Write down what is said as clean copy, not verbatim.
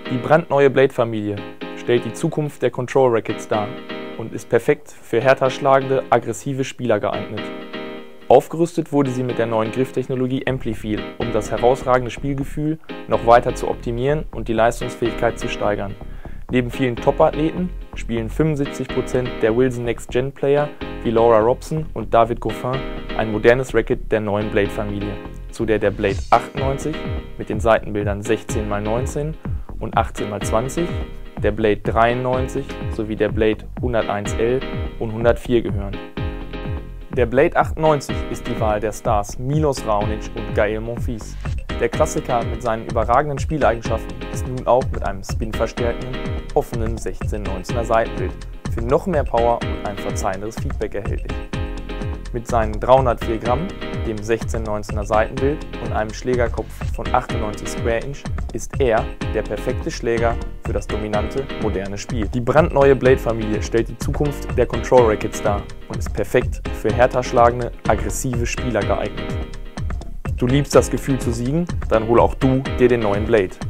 Die brandneue Blade-Familie stellt die Zukunft der Control Rackets dar und ist perfekt für härter schlagende, aggressive Spieler geeignet. Aufgerüstet wurde sie mit der neuen Grifftechnologie Amplifeel, um das herausragende Spielgefühl noch weiter zu optimieren und die Leistungsfähigkeit zu steigern. Neben vielen Top-Athleten spielen 75% der Wilson Next Gen Player wie Laura Robson und David Goffin ein modernes Racket der neuen Blade-Familie, zu der Blade 98 mit den Seitenbildern 16×19 und 18×20, der Blade 93 sowie der Blade 101L und 104 gehören. Der Blade 98 ist die Wahl der Stars Milos Raonic und Gael Monfils. Der Klassiker mit seinen überragenden Spieleigenschaften ist nun auch mit einem spinverstärkenden, offenen 16×19er Seitenbild für noch mehr Power und ein verzeihenderes Feedback erhältlich. Mit seinen 304 Gramm, dem 16×19er Seitenbild und einem Schlägerkopf von 98 Square Inch ist er der perfekte Schläger für das dominante, moderne Spiel. Die brandneue Blade-Familie stellt die Zukunft der Control Rackets dar und ist perfekt für härter schlagende, aggressive Spieler geeignet. Du liebst das Gefühl zu siegen? Dann hol auch du dir den neuen Blade.